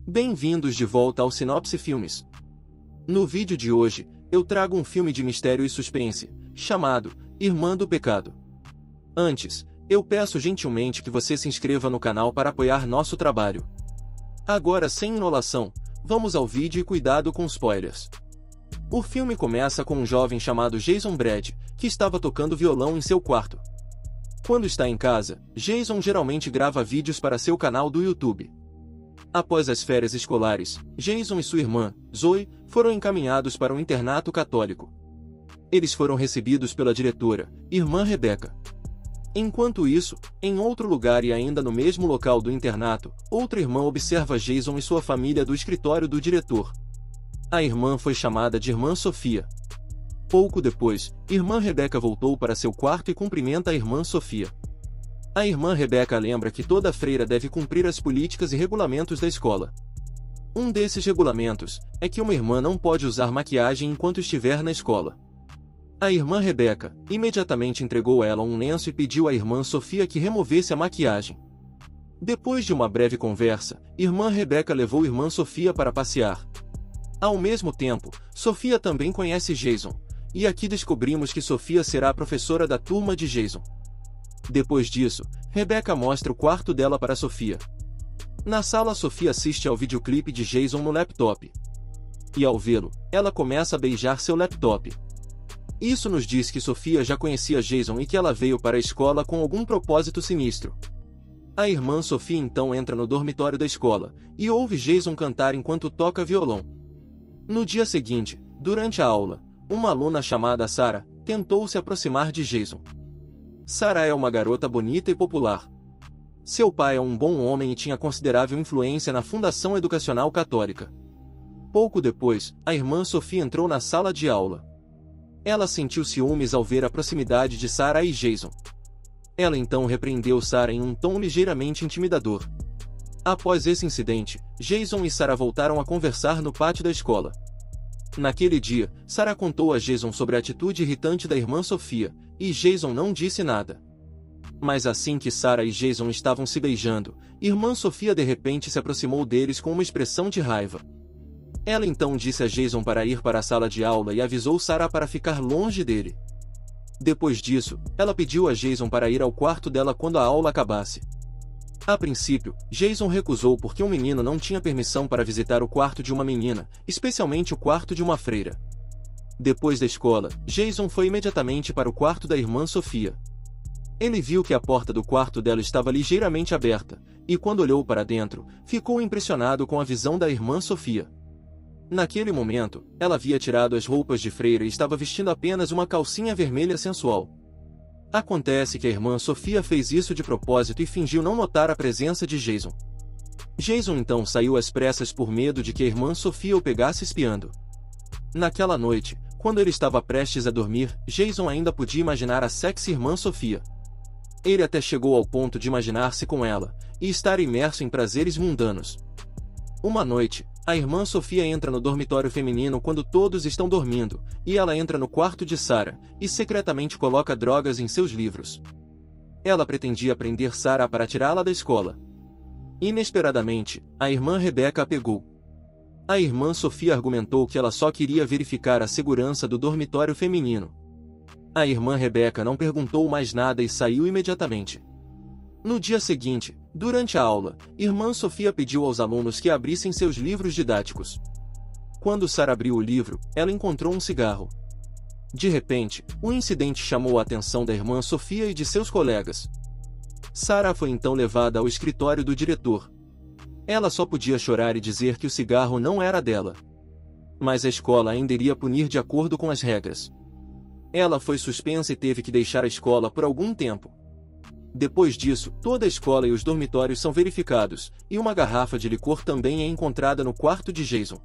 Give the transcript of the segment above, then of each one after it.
Bem-vindos de volta ao Sinopse Filmes. No vídeo de hoje, eu trago um filme de mistério e suspense, chamado Irmã do Pecado. Antes, eu peço gentilmente que você se inscreva no canal para apoiar nosso trabalho. Agora, sem enrolação, vamos ao vídeo e cuidado com spoilers. O filme começa com um jovem chamado Jason Brad, que estava tocando violão em seu quarto. Quando está em casa, Jason geralmente grava vídeos para seu canal do YouTube. Após as férias escolares, Jason e sua irmã, Zoe, foram encaminhados para um internato católico. Eles foram recebidos pela diretora, irmã Rebecca. Enquanto isso, em outro lugar e ainda no mesmo local do internato, outra irmã observa Jason e sua família do escritório do diretor. A irmã foi chamada de Irmã Sofia. Pouco depois, irmã Rebecca voltou para seu quarto e cumprimenta a irmã Sofia. A irmã Rebecca lembra que toda freira deve cumprir as políticas e regulamentos da escola. Um desses regulamentos é que uma irmã não pode usar maquiagem enquanto estiver na escola. A irmã Rebecca imediatamente entregou a ela um lenço e pediu à irmã Sofia que removesse a maquiagem. Depois de uma breve conversa, irmã Rebecca levou irmã Sofia para passear. Ao mesmo tempo, Sofia também conhece Jason, e aqui descobrimos que Sofia será a professora da turma de Jason. Depois disso, Rebecca mostra o quarto dela para Sofia. Na sala, Sofia assiste ao videoclipe de Jason no laptop. E ao vê-lo, ela começa a beijar seu laptop. Isso nos diz que Sofia já conhecia Jason e que ela veio para a escola com algum propósito sinistro. A irmã Sofia então entra no dormitório da escola, e ouve Jason cantar enquanto toca violão. No dia seguinte, durante a aula, uma aluna chamada Sarah tentou se aproximar de Jason. Sarah é uma garota bonita e popular. Seu pai é um bom homem e tinha considerável influência na Fundação Educacional Católica. Pouco depois, a irmã Sofia entrou na sala de aula. Ela sentiu ciúmes ao ver a proximidade de Sarah e Jason. Ela então repreendeu Sarah em um tom ligeiramente intimidador. Após esse incidente, Jason e Sarah voltaram a conversar no pátio da escola. Naquele dia, Sarah contou a Jason sobre a atitude irritante da irmã Sofia, e Jason não disse nada. Mas assim que Sarah e Jason estavam se beijando, irmã Sofia de repente se aproximou deles com uma expressão de raiva. Ela então disse a Jason para ir para a sala de aula e avisou Sarah para ficar longe dele. Depois disso, ela pediu a Jason para ir ao quarto dela quando a aula acabasse. A princípio, Jason recusou porque um menino não tinha permissão para visitar o quarto de uma menina, especialmente o quarto de uma freira. Depois da escola, Jason foi imediatamente para o quarto da irmã Sofia. Ele viu que a porta do quarto dela estava ligeiramente aberta, e quando olhou para dentro, ficou impressionado com a visão da irmã Sofia. Naquele momento, ela havia tirado as roupas de freira e estava vestindo apenas uma calcinha vermelha sensual. Acontece que a irmã Sofia fez isso de propósito e fingiu não notar a presença de Jason. Jason então saiu às pressas por medo de que a irmã Sofia o pegasse espiando. Naquela noite, quando ele estava prestes a dormir, Jason ainda podia imaginar a sexy irmã Sofia. Ele até chegou ao ponto de imaginar-se com ela, e estar imerso em prazeres mundanos. Uma noite, a irmã Sofia entra no dormitório feminino quando todos estão dormindo, e ela entra no quarto de Sarah, e secretamente coloca drogas em seus livros. Ela pretendia prender Sarah para tirá-la da escola. Inesperadamente, a irmã Rebecca a pegou. A irmã Sofia argumentou que ela só queria verificar a segurança do dormitório feminino. A irmã Rebecca não perguntou mais nada e saiu imediatamente. No dia seguinte, durante a aula, irmã Sofia pediu aos alunos que abrissem seus livros didáticos. Quando Sarah abriu o livro, ela encontrou um cigarro. De repente, o incidente chamou a atenção da irmã Sofia e de seus colegas. Sarah foi então levada ao escritório do diretor. Ela só podia chorar e dizer que o cigarro não era dela. Mas a escola ainda iria punir de acordo com as regras. Ela foi suspensa e teve que deixar a escola por algum tempo. Depois disso, toda a escola e os dormitórios são verificados, e uma garrafa de licor também é encontrada no quarto de Jason.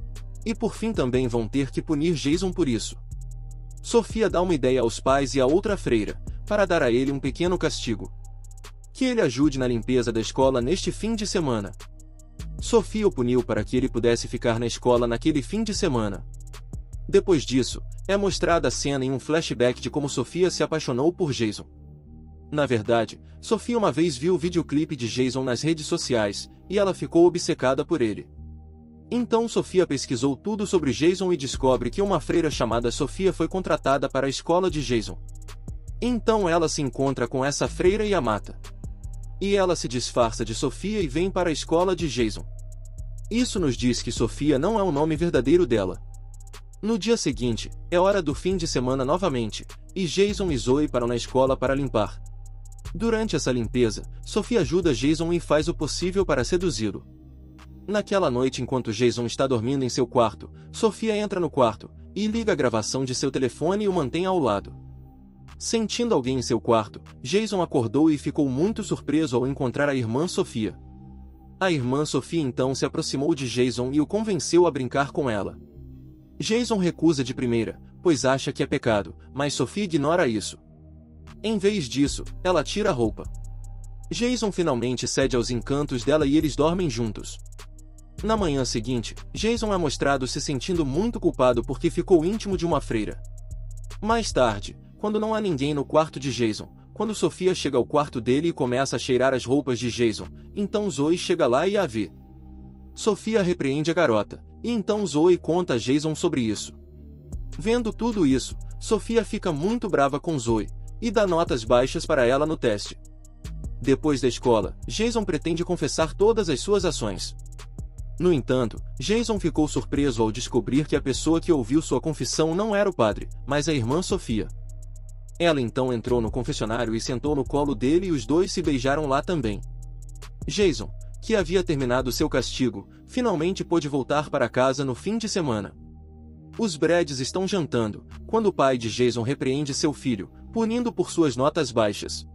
E por fim também vão ter que punir Jason por isso. Sofia dá uma ideia aos pais e à outra freira, para dar a ele um pequeno castigo. Que ele ajude na limpeza da escola neste fim de semana. Sofia o puniu para que ele pudesse ficar na escola naquele fim de semana. Depois disso, é mostrada a cena em um flashback de como Sofia se apaixonou por Jason. Na verdade, Sofia uma vez viu o videoclipe de Jason nas redes sociais, e ela ficou obcecada por ele. Então Sofia pesquisou tudo sobre Jason e descobre que uma freira chamada Sofia foi contratada para a escola de Jason. Então ela se encontra com essa freira e a mata. E ela se disfarça de Sofia e vem para a escola de Jason. Isso nos diz que Sofia não é o nome verdadeiro dela. No dia seguinte, é hora do fim de semana novamente, e Jason e Zoe param na escola para limpar. Durante essa limpeza, Sofia ajuda Jason e faz o possível para seduzi-lo. Naquela noite, enquanto Jason está dormindo em seu quarto, Sofia entra no quarto e liga a gravação de seu telefone e o mantém ao lado. Sentindo alguém em seu quarto, Jason acordou e ficou muito surpreso ao encontrar a irmã Sofia. A irmã Sofia então se aproximou de Jason e o convenceu a brincar com ela. Jason recusa de primeira, pois acha que é pecado, mas Sofia ignora isso. Em vez disso, ela tira a roupa. Jason finalmente cede aos encantos dela e eles dormem juntos. Na manhã seguinte, Jason é mostrado se sentindo muito culpado porque ficou íntimo de uma freira. Mais tarde, quando não há ninguém no quarto de Jason, quando Sofia chega ao quarto dele e começa a cheirar as roupas de Jason, então Zoe chega lá e a vê. Sofia repreende a garota, e então Zoe conta a Jason sobre isso. Vendo tudo isso, Sofia fica muito brava com Zoe, e dá notas baixas para ela no teste. Depois da escola, Jason pretende confessar todas as suas ações. No entanto, Jason ficou surpreso ao descobrir que a pessoa que ouviu sua confissão não era o padre, mas a irmã Sofia. Ela então entrou no confessionário e sentou no colo dele e os dois se beijaram lá também. Jason, que havia terminado seu castigo, finalmente pôde voltar para casa no fim de semana. Os Brads estão jantando, quando o pai de Jason repreende seu filho, punindo por suas notas baixas.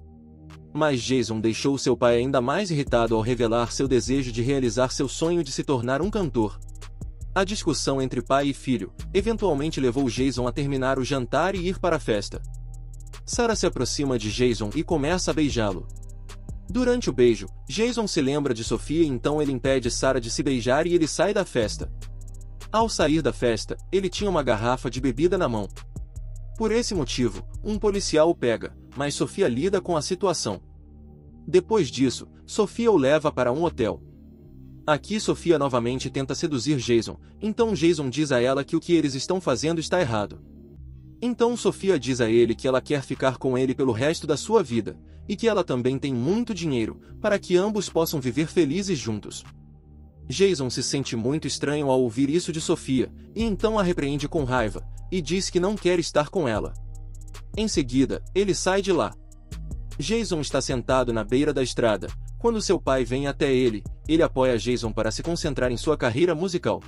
Mas Jason deixou seu pai ainda mais irritado ao revelar seu desejo de realizar seu sonho de se tornar um cantor. A discussão entre pai e filho, eventualmente levou Jason a terminar o jantar e ir para a festa. Sarah se aproxima de Jason e começa a beijá-lo. Durante o beijo, Jason se lembra de Sofia e então ele impede Sarah de se beijar e ele sai da festa. Ao sair da festa, ele tinha uma garrafa de bebida na mão. Por esse motivo, um policial o pega, mas Sofia lida com a situação. Depois disso, Sofia o leva para um hotel. Aqui Sofia novamente tenta seduzir Jason, então Jason diz a ela que o que eles estão fazendo está errado. Então Sofia diz a ele que ela quer ficar com ele pelo resto da sua vida, e que ela também tem muito dinheiro, para que ambos possam viver felizes juntos. Jason se sente muito estranho ao ouvir isso de Sofia, e então a repreende com raiva, e diz que não quer estar com ela. Em seguida, ele sai de lá. Jason está sentado na beira da estrada, quando seu pai vem até ele apoia Jason para se concentrar em sua carreira musical.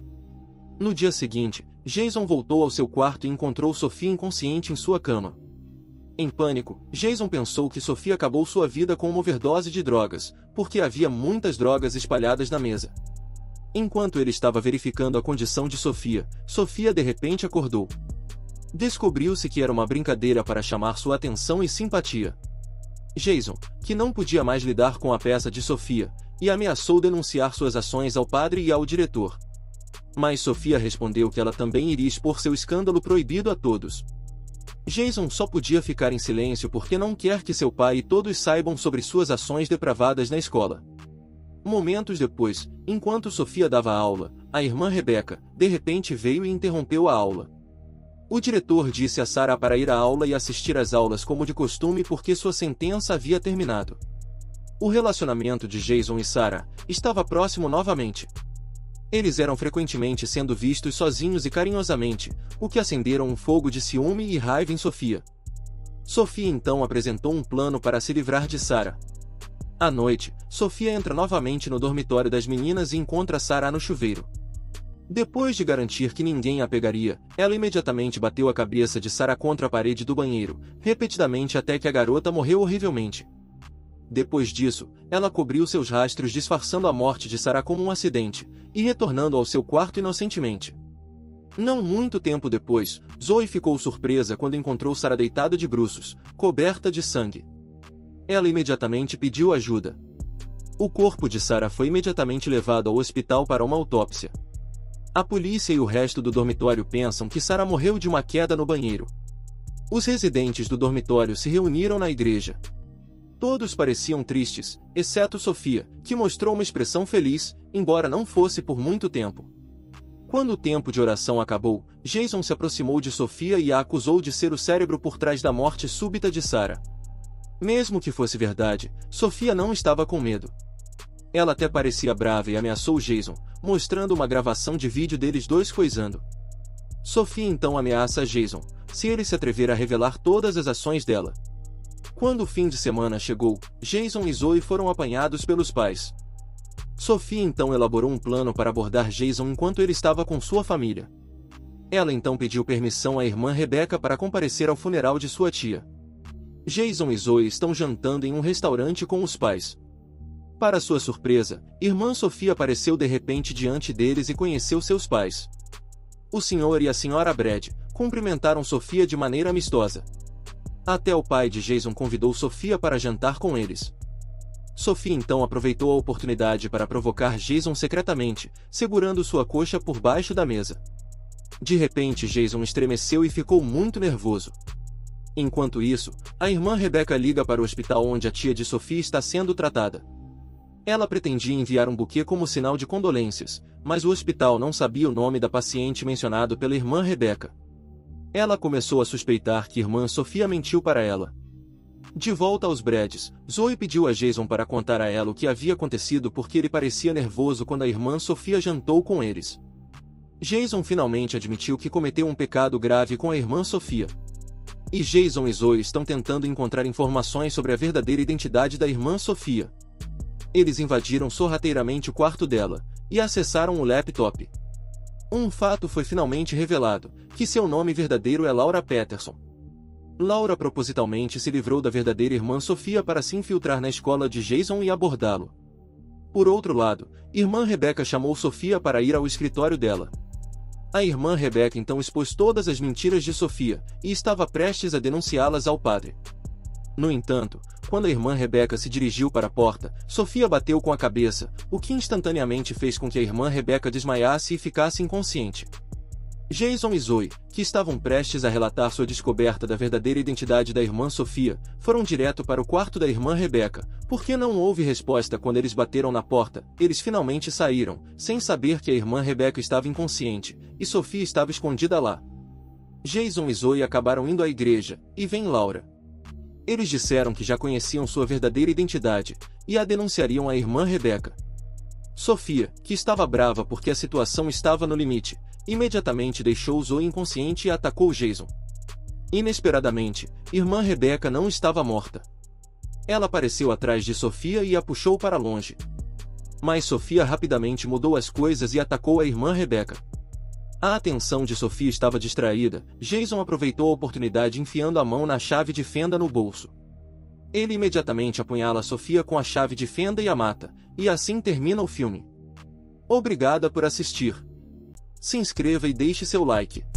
No dia seguinte, Jason voltou ao seu quarto e encontrou Sofia inconsciente em sua cama. Em pânico, Jason pensou que Sofia acabou sua vida com uma overdose de drogas, porque havia muitas drogas espalhadas na mesa. Enquanto ele estava verificando a condição de Sofia, Sofia de repente acordou. Descobriu-se que era uma brincadeira para chamar sua atenção e simpatia. Jason, que não podia mais lidar com a peça de Sofia, e ameaçou denunciar suas ações ao padre e ao diretor. Mas Sofia respondeu que ela também iria expor seu escândalo proibido a todos. Jason só podia ficar em silêncio porque não quer que seu pai e todos saibam sobre suas ações depravadas na escola. Momentos depois, enquanto Sofia dava aula, a irmã Rebecca, de repente veio e interrompeu a aula. O diretor disse a Sarah para ir à aula e assistir às aulas como de costume porque sua sentença havia terminado. O relacionamento de Jason e Sarah estava próximo novamente. Eles eram frequentemente sendo vistos sozinhos e carinhosamente, o que acenderam um fogo de ciúme e raiva em Sofia. Sofia então apresentou um plano para se livrar de Sarah. À noite, Sofia entra novamente no dormitório das meninas e encontra Sarah no chuveiro. Depois de garantir que ninguém a pegaria, ela imediatamente bateu a cabeça de Sarah contra a parede do banheiro, repetidamente até que a garota morreu horrivelmente. Depois disso, ela cobriu seus rastros disfarçando a morte de Sarah como um acidente, e retornando ao seu quarto inocentemente. Não muito tempo depois, Zoe ficou surpresa quando encontrou Sarah deitada de bruços, coberta de sangue. Ela imediatamente pediu ajuda. O corpo de Sarah foi imediatamente levado ao hospital para uma autópsia. A polícia e o resto do dormitório pensam que Sarah morreu de uma queda no banheiro. Os residentes do dormitório se reuniram na igreja. Todos pareciam tristes, exceto Sofia, que mostrou uma expressão feliz, embora não fosse por muito tempo. Quando o tempo de oração acabou, Jason se aproximou de Sofia e a acusou de ser o cérebro por trás da morte súbita de Sarah. Mesmo que fosse verdade, Sofia não estava com medo. Ela até parecia brava e ameaçou Jason, mostrando uma gravação de vídeo deles dois coisando. Sofia então ameaça Jason, se ele se atrever a revelar todas as ações dela. Quando o fim de semana chegou, Jason e Zoe foram apanhados pelos pais. Sofia então elaborou um plano para abordar Jason enquanto ele estava com sua família. Ela então pediu permissão à irmã Rebecca para comparecer ao funeral de sua tia. Jason e Zoe estão jantando em um restaurante com os pais. Para sua surpresa, irmã Sofia apareceu de repente diante deles e conheceu seus pais. O senhor e a senhora Brad cumprimentaram Sofia de maneira amistosa. Até o pai de Jason convidou Sofia para jantar com eles. Sofia então aproveitou a oportunidade para provocar Jason secretamente, segurando sua coxa por baixo da mesa. De repente Jason estremeceu e ficou muito nervoso. Enquanto isso, a irmã Rebecca liga para o hospital onde a tia de Sofia está sendo tratada. Ela pretendia enviar um buquê como sinal de condolências, mas o hospital não sabia o nome da paciente mencionado pela irmã Rebecca. Ela começou a suspeitar que irmã Sofia mentiu para ela. De volta aos Brads, Zoe pediu a Jason para contar a ela o que havia acontecido porque ele parecia nervoso quando a irmã Sofia jantou com eles. Jason finalmente admitiu que cometeu um pecado grave com a irmã Sofia. E Jason e Zoe estão tentando encontrar informações sobre a verdadeira identidade da irmã Sofia. Eles invadiram sorrateiramente o quarto dela e acessaram o laptop. Um fato foi finalmente revelado, que seu nome verdadeiro é Laura Peterson. Laura propositalmente se livrou da verdadeira irmã Sofia para se infiltrar na escola de Jason e abordá-lo. Por outro lado, irmã Rebecca chamou Sofia para ir ao escritório dela. A irmã Rebecca então expôs todas as mentiras de Sofia, e estava prestes a denunciá-las ao padre. No entanto, quando a irmã Rebecca se dirigiu para a porta, Sofia bateu com a cabeça, o que instantaneamente fez com que a irmã Rebecca desmaiasse e ficasse inconsciente. Jason e Zoe, que estavam prestes a relatar sua descoberta da verdadeira identidade da irmã Sofia, foram direto para o quarto da irmã Rebecca. Porque não houve resposta quando eles bateram na porta, eles finalmente saíram, sem saber que a irmã Rebecca estava inconsciente, e Sofia estava escondida lá. Jason e Zoe acabaram indo à igreja, e vem Laura. Eles disseram que já conheciam sua verdadeira identidade, e a denunciariam à irmã Rebecca. Sofia, que estava brava porque a situação estava no limite, imediatamente deixou Zoe inconsciente e atacou Jason. Inesperadamente, irmã Rebecca não estava morta. Ela apareceu atrás de Sofia e a puxou para longe. Mas Sofia rapidamente mudou as coisas e atacou a irmã Rebecca. A atenção de Sofia estava distraída, Jason aproveitou a oportunidade enfiando a mão na chave de fenda no bolso. Ele imediatamente apunhala Sofia com a chave de fenda e a mata, e assim termina o filme. Obrigada por assistir. Se inscreva e deixe seu like.